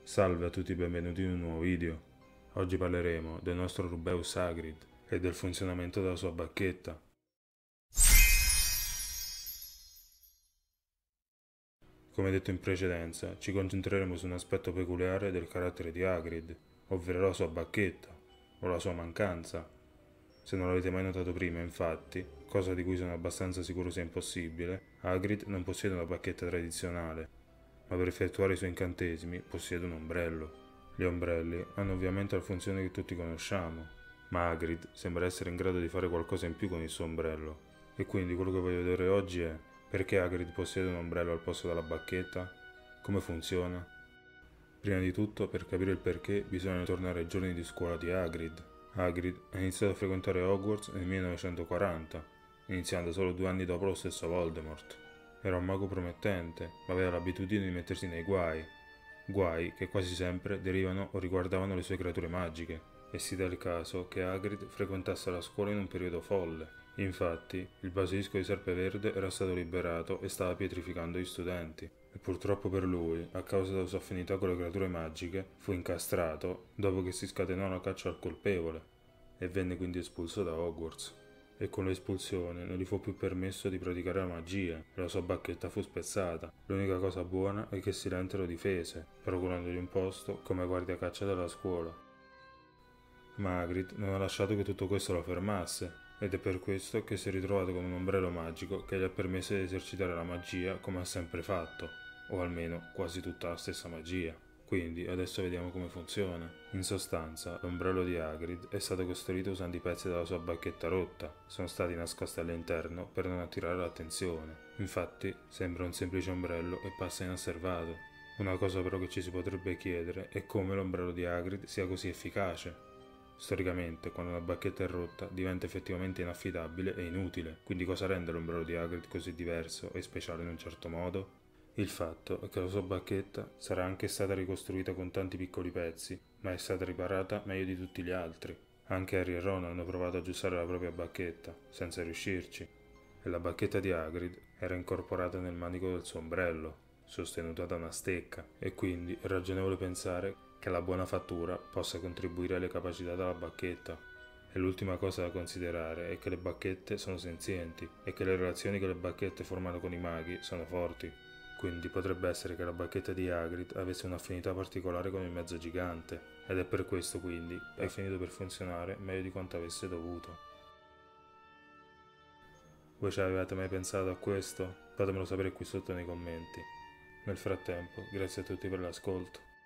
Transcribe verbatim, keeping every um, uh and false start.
Salve a tutti e benvenuti in un nuovo video. Oggi parleremo del nostro Rubeus Hagrid e del funzionamento della sua bacchetta. Come detto in precedenza, ci concentreremo su un aspetto peculiare del carattere di Hagrid, ovvero la sua bacchetta, o la sua mancanza. Se non l'avete mai notato prima, infatti, cosa di cui sono abbastanza sicuro sia impossibile, Hagrid non possiede una bacchetta tradizionale, ma per effettuare i suoi incantesimi possiede un ombrello. Gli ombrelli hanno ovviamente la funzione che tutti conosciamo, ma Hagrid sembra essere in grado di fare qualcosa in più con il suo ombrello. E quindi quello che voglio vedere oggi è: perché Hagrid possiede un ombrello al posto della bacchetta? Come funziona? Prima di tutto, per capire il perché, bisogna tornare ai giorni di scuola di Hagrid. Hagrid ha iniziato a frequentare Hogwarts nel millenovecentoquaranta, iniziando solo due anni dopo lo stesso Voldemort. Era un mago promettente, ma aveva l'abitudine di mettersi nei guai, guai che quasi sempre derivano o riguardavano le sue creature magiche, e si dà il caso che Hagrid frequentasse la scuola in un periodo folle. Infatti, il basilisco di Serpeverde era stato liberato e stava pietrificando gli studenti, e purtroppo per lui, a causa della sua affinità con le creature magiche, fu incastrato dopo che si scatenò la caccia al colpevole, e venne quindi espulso da Hogwarts. E con l'espulsione non gli fu più permesso di praticare la magia e la sua bacchetta fu spezzata. L'unica cosa buona è che Silente lo difese, procurandogli un posto come guardiacaccia della scuola. Ma Hagrid non ha lasciato che tutto questo lo fermasse, ed è per questo che si è ritrovato con un ombrello magico che gli ha permesso di esercitare la magia come ha sempre fatto, o almeno quasi tutta la stessa magia. Quindi adesso vediamo come funziona. In sostanza, l'ombrello di Hagrid è stato costruito usando i pezzi della sua bacchetta rotta, sono stati nascosti all'interno per non attirare l'attenzione. Infatti, sembra un semplice ombrello e passa inosservato. Una cosa però che ci si potrebbe chiedere è come l'ombrello di Hagrid sia così efficace. Storicamente, quando una bacchetta è rotta, diventa effettivamente inaffidabile e inutile, quindi cosa rende l'ombrello di Hagrid così diverso e speciale in un certo modo? Il fatto è che la sua bacchetta sarà anche stata ricostruita con tanti piccoli pezzi, ma è stata riparata meglio di tutti gli altri. Anche Harry e Ron hanno provato ad aggiustare la propria bacchetta, senza riuscirci, e la bacchetta di Hagrid era incorporata nel manico del suo ombrello, sostenuta da una stecca, e quindi è ragionevole pensare che la buona fattura possa contribuire alle capacità della bacchetta. E l'ultima cosa da considerare è che le bacchette sono senzienti e che le relazioni che le bacchette formano con i maghi sono forti. Quindi potrebbe essere che la bacchetta di Hagrid avesse un'affinità particolare con il mezzo gigante, ed è per questo quindi è finito per funzionare meglio di quanto avesse dovuto. Voi ci avevate mai pensato a questo? Fatemelo sapere qui sotto nei commenti. Nel frattempo, grazie a tutti per l'ascolto.